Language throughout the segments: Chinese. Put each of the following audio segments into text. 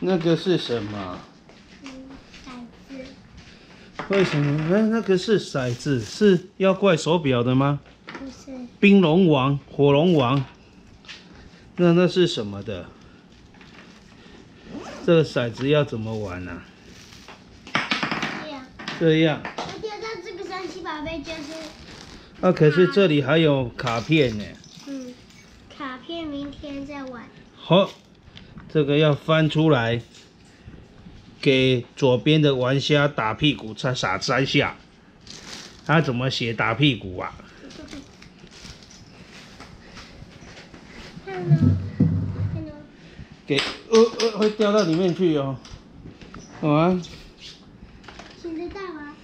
那个是什么？ 骰子。 为什么？那个是骰子，是妖怪手表的吗？ 不是。 冰龙王、火龙王。那是什么的？这个骰子要怎么玩呢？这样。 我觉得这个神奇宝贝就是。 可是这里还有卡片呢。 卡片明天再玩。 好，这个要翻出来，给左边的玩家打屁股，撒3下。他怎么写打屁股啊？ 看呢？ 给会掉到里面去哦。好啊。 请知道吗？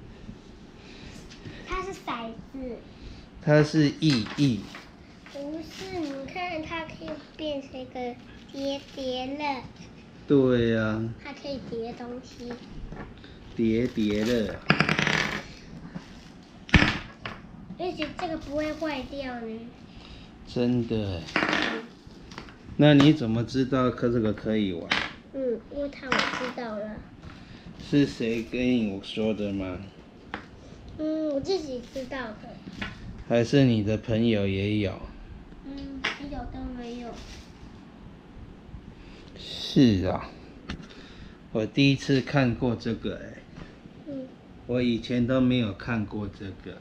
它是骰子。 它是意。 不是，你看它可以变成一个叠了。 对呀、啊。 它可以叠东西。 叠了。 而且这个不会坏掉呢。 真的。那你怎么知道这个可以玩？ 因为我知道了。 是谁跟我说的吗？ 我自己知道的。 还是你的朋友也有？ 朋友都没有。 是啊，我第一次看过这个我以前都没有看过这个。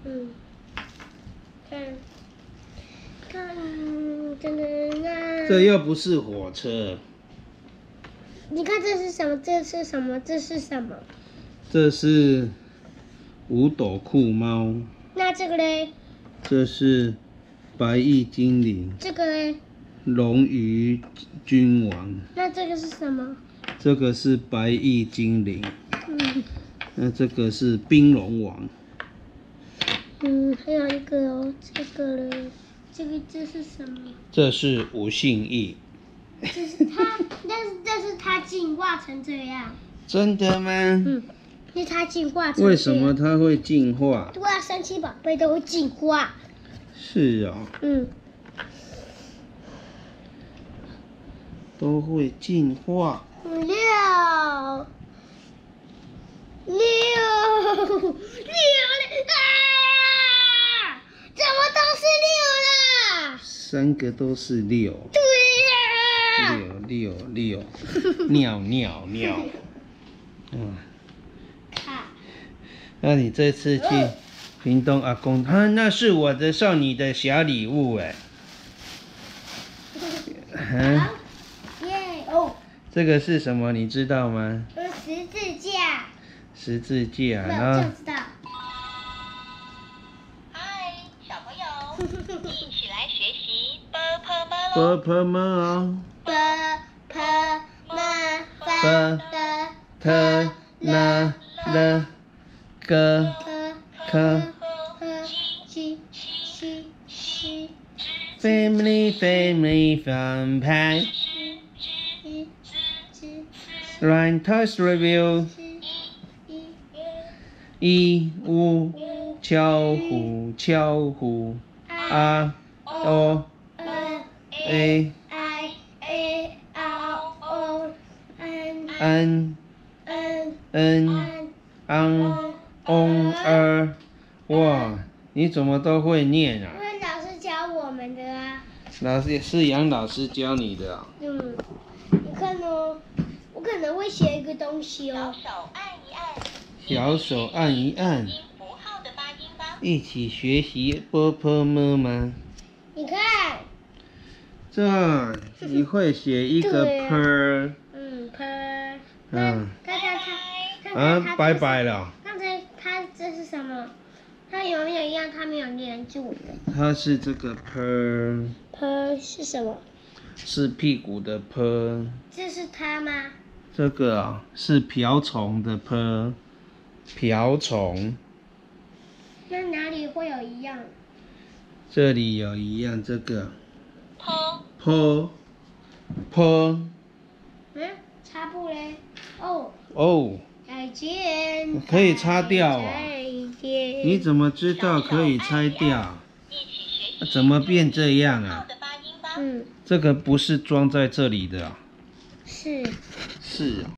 看，真的啊！这又不是火车。 你看这是什么？这是什么？这是什么？ 这是五斗酷猫。 那这个嘞？ 这是白翼精灵。 这个嘞？ 龙鱼君王。 那这个是什么？ 这个是白翼精灵。那这个是冰龙王。 还有一个哦，这个嘞，这是什么？ 这是无性翼。 这是它，但是它进化成这样。 真的吗？ 因为它进化成这样。 为什么它会进化？ 对啊，神奇宝贝都会进化。 是啊。都会进化。 六，怎么都是6啦 ？3个都是6。 对呀。 6，尿。那你这次去屏东阿公，那是我的送你的小礼物这个是什么？你知道吗？ 十字架。 十字架， 然后就知道。 嗨，小朋友，一起来学习 ㄅ 哦。ㄅ 吗？Family fun pack。Run Toys Review。巧虎啊哦哇，你怎么都会念啊？ 因为老师教我们的啊。 老师是杨老师教你的啊。 你看哦，我可能会写一个东西哦。 小手按一按。一起学习 ㄅ 吗？ 你看。 这你会写一个 ㄅ。 看。 拜拜了。 刚才它这是什么？它有没有一样？它没有连住的。 它是这个 ㄅ。 ㄅ 是什么？ 是屁股的 ㄆ。 这是它吗？ 这个啊是瓢虫的 ㄆ。瓢虫。 那哪里会有一样？ 这里有一样，这个。 ㄆ。 擦布嘞。再见。 可以擦掉啊。 再见。 你怎么知道可以拆掉？怎么变这样啊？这个不是装在这里的啊。 是是哦。